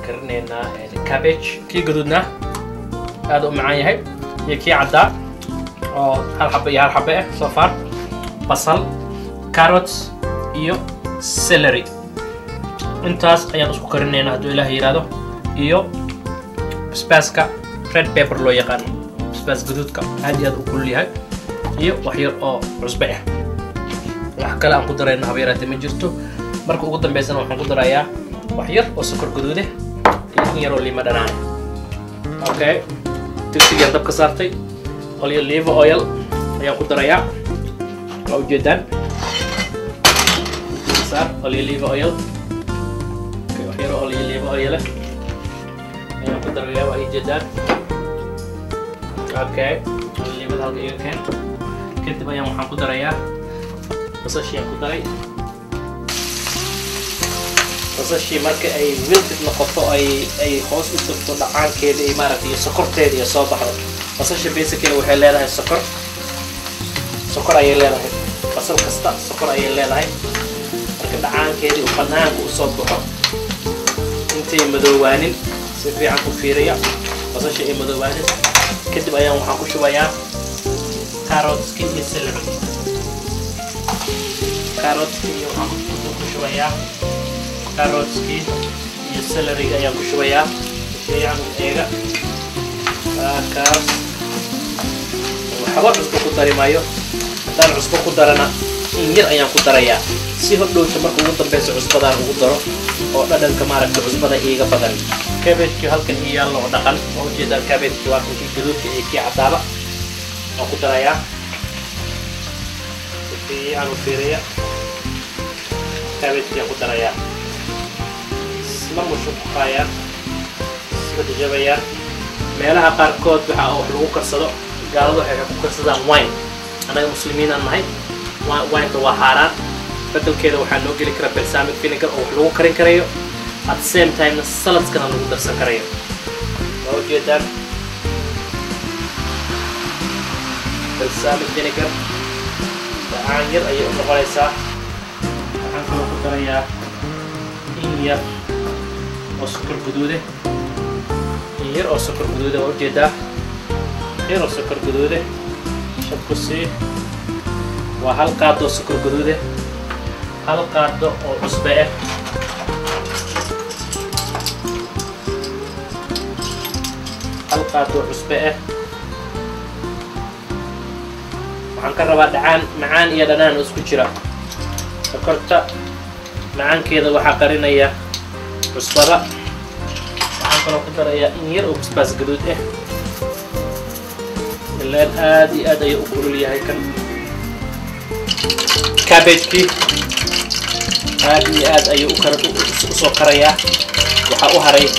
كرنينا كابيج كي قدودنا هذا معايا هاي يكي عدا هالحبة صفار بصل كاروتس iyo celery intaas ayaan isku karinaynaa haduu Ilaahay yiraahdo iyo basbaaska red pepper loo yaqaan basbaas gaduudka aad u kulul yahay iyo wax yar oo cusbo ah wax kale aan ku darayna habeeraate ma jirto marka ugu dambeysana waxaan ku darayaa wax yar oo sokor gaduud ah iyo yar oo lima dhanaan okay digsiga dabka saartay olive oil ayaan ku darayaa oo jeedaan olive oil وحير olive oil أنا أقدر يا وهي جدار أوكي olive هذا يمكن كنت بيا محن قدر يا بس الشيء قدر بس الشيء مرك أي ملت نقطة أي خاص بتقطع عن كده إمارة دي سكر تاني صابح بس الشيء بيسك كده وحيل لها السكر سكر أي لها بس القصة سكر أي لها دعان كذي وفنان وصبحه انتي مدوانين سفي عنكم فيريا بس شيء مدوانين كتب أيام وحكوا شوية كاروتس كي سيلري كاروتس كي وحكوا شوية كاروتس كي سيلري أيام شوية شيء عنكم إيجا كاس وحوار عصبو كتاري مايو دار عصبو كتارنا إنجيل أيام كتاريا si hodhowta marka ugu dambayso cusbada ugu daro oo dhadhanka maaragtay cusbada iiga badan cabbage halkan iyo yaallo oo dhaqan oo jeedaan cabbage waa kan gaduudka iyo kii cadaaba oo ku daraya si aan u fiiriya cabbage ku daraya isla mushaqaya sida jabaya meelaha qaarkood waxa wax lagu karsado gaaladu waxay ku karsadaan wine anaga muslimiin aan nahay wine waa xaraan بدل كده وحنا نقول لك balsamic vinegar أو لو كرين كريو at the same time السلطة كنا نقول درس كريو موجودة balsamic vinegar عاير أي أمر غليسة عن كل قطرية إنير أو سكر بدودة إنير أو سكر بدودة موجودة إنير أو سكر بدودة شبكسي وهالقاعدة سكر بدودة هل قاعدة أو عصبة هل قاعدة عصبة وعن كربا دعان معان يا دنان اسكو جرا فكرت معان كذا وحقرين يا عصبة وعن كربا قدر يا إنير أو بس قدود الليل آدي يأكل لي هاي كان كابيج كي هذه أي أكرت سكرية وحأوهري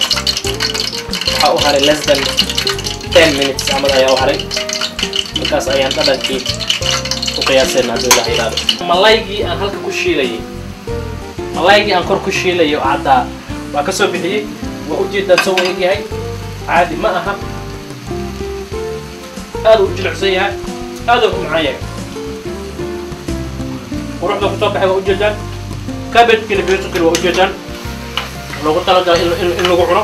less than 10 minutes عمل أي أوهري بكاس أيام تبانكي وقياسنا هذول هيلاد ملايجي أن هلك كشيلي ملايجي أن كر كشيلي وعدا وكسر به وأجد نسوي هاي عادي ما أهم هذا وجل عزيها هذا هو معايا ورحنا كتابة وأجدان كابت كده بيتو كده وأجدان لو قلت لك إنه قعنا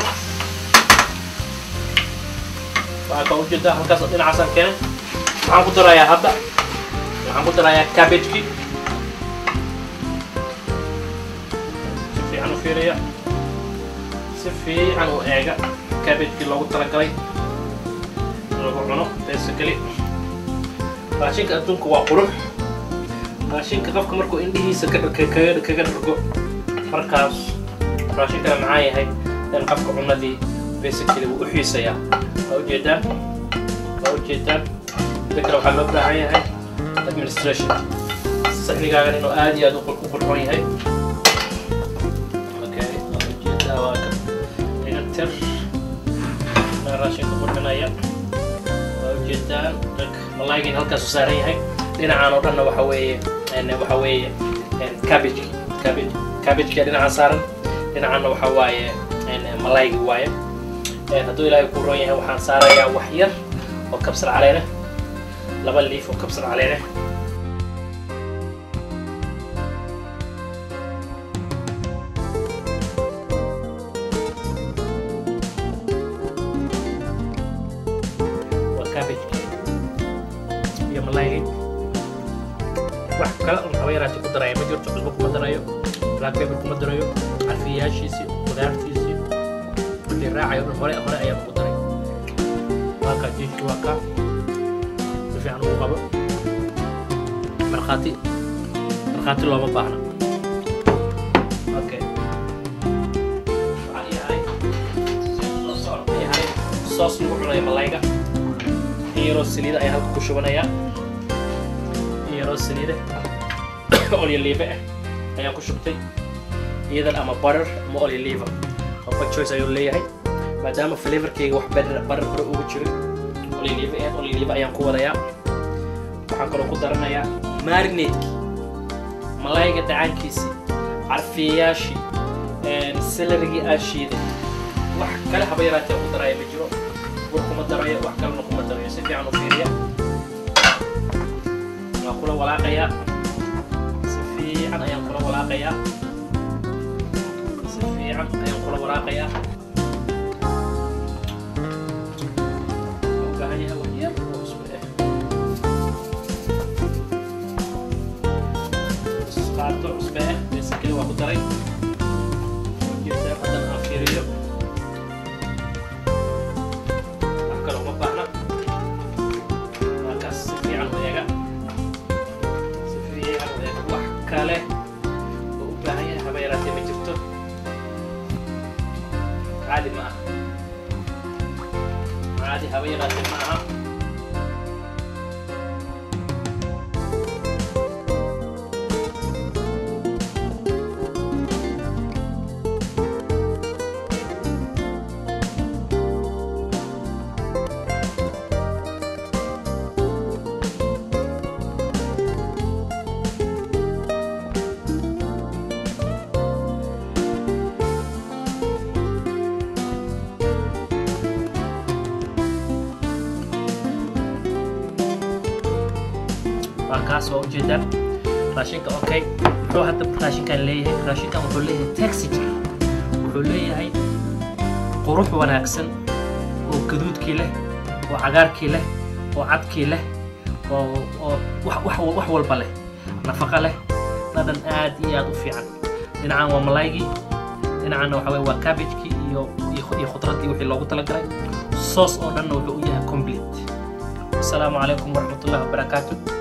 فأكا وجدان هلكاس إن عسان كان عن قدر يا هذا عن قدر يا كابت كي سفي عنو فيريا سفي عنو إيجا كابت كي لو قلت لك لو قعنا بيسكلي raashinka adduunka waa qurux raashinka qofka markuu indhihiisa kaga dhago markaas raashinka macaan yahay in qofka cunadii basically uu u xiisayaa waa ujeedaan dadka waxaa loo baahan yahay administration saxnigaaga inuu aad iyo aad u qurxoon yahay okay ujeedaa waa ka inter raashinka qurxinaya ujeedaan ملايين هالكاس وسارين هاي لنا عانو رنا وحوي كابيج كده عن صار لنا عانو وحوي ملايين وايد هدول لا يكونوا يعني وحن صار يا وحير وكبسر علينا لبن ليف وكبسر علينا jirto cusbo kuma darayo black pepper kuma darayo carfiyaashiisii qudaartiisii wixii raacayo hore ayaan ku daray waa ka dish waa ka si fiican ugu qabo markhaati looma baahna okay صوص نقول ملايكة هيرو سليدة أي هالك كشوفنا هيرو سليدة أولي ليفة أي كشوفتي إذا أما butter أما أولي ليفة أو بتشويس أيو ليه هاي ما دام فليفر كي واحد butter هو بتشري أولي ليفة أي قوة يا وحنقول قدرنا يا مارينيت ملايكة تعال كيسي عرفياشي سيلري أشيده wax kale habayraatay ku daray ma jiro kuma daray wax kale kuma daray si fiican u fiiriya waa kula walaaqaya si fiican ayaan kula walaaqaya وكهني هوية وصبح قاعد صبح بس كده واخد دري جبت هذا أخيرية أكلوا مطعنا وكاس سفي عن وياك وحكاله وبهاي حبايراتي ما جبته عادي معه عادي حبايراتي معه kaas oo jeedaan raashinka okay wuxuu hadda raashinkan leeyahay raashinkan wuxuu leeyahay texture wuxuu leeyahay qurux wanaagsan oo gaduudkii leh oo cagaarkii leh oo cadkii leh oo wax walba leh nafaqo leh dadan aad iyo aad u fiican dhinacaan waa malaygii dhinacaan waxa waa cabbage-kii iyo khudradii wixii loogu talagalay sauce oo dhan wuxuu u yahay complete. Assalamu alaykum warahmatullahi wabarakatuh.